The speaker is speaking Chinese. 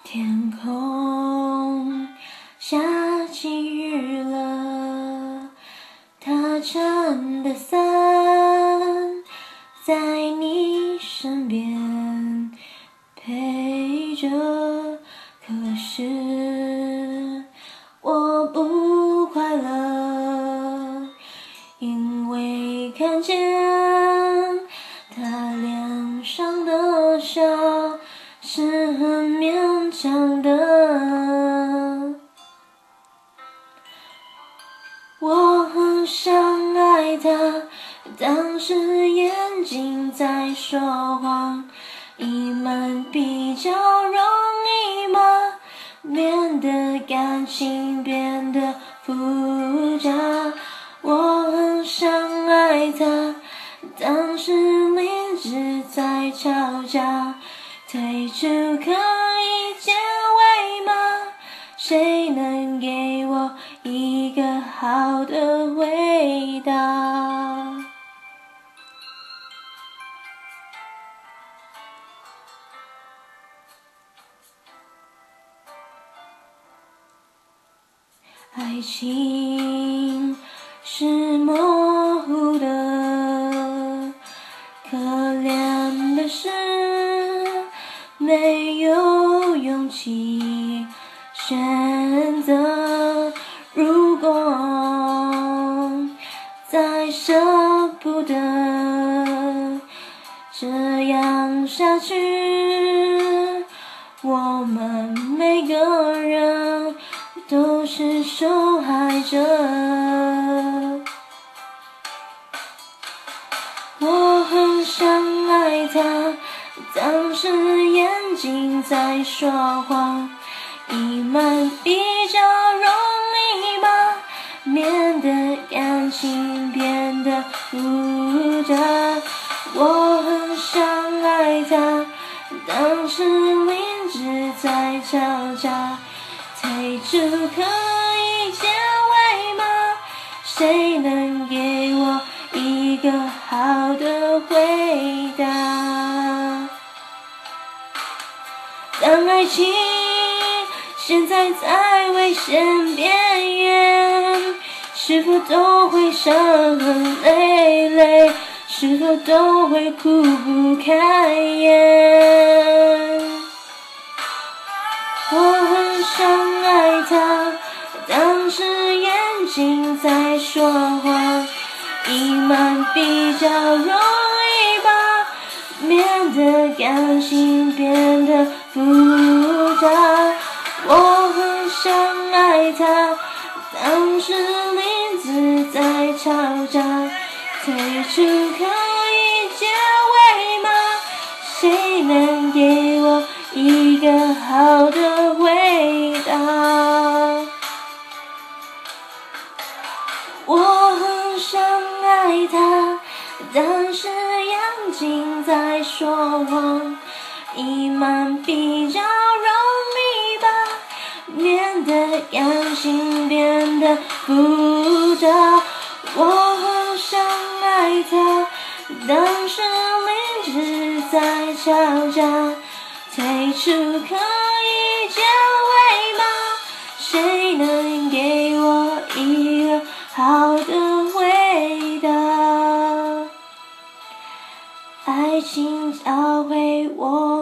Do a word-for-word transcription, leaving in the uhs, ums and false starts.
天空下起雨了，他撑的伞在你身边陪着，可是我不快乐，因为看见他脸上的笑是很勉强的。我很想爱他，但是眼睛在说谎，隐瞒比较容易吗？免得感情变得复杂。我很想爱他，但是明知在吵架，退出可以结尾吗？谁能给我一个好的回答？爱情是模糊的，可怜的是没有勇气选择。如果再舍不得这样下去，我们每个人都是受害者。我很想爱他，但是眼睛在说谎，隐瞒比较容易吗？免得感情变得复杂。我很想爱他，但是明知在吵架，退出可以结尾吗？谁能给我一个好的回答？当爱情现在在危险边缘，是否都会伤痕累累？是否都会苦不堪言？我很想爱他，但是眼睛在说谎，隐瞒比较容易吧，免得感情变得复杂。我很想爱他，但是明知在吵架，退出可以结尾吗？谁能给我一个好的回答？我很想爱他，但是眼睛在说谎，隐瞒比较容易吧，免得感情变得复杂。我很想爱他，但是明知在吵架，退出可以结尾吗？谁能给我一个好的回答？爱情教会我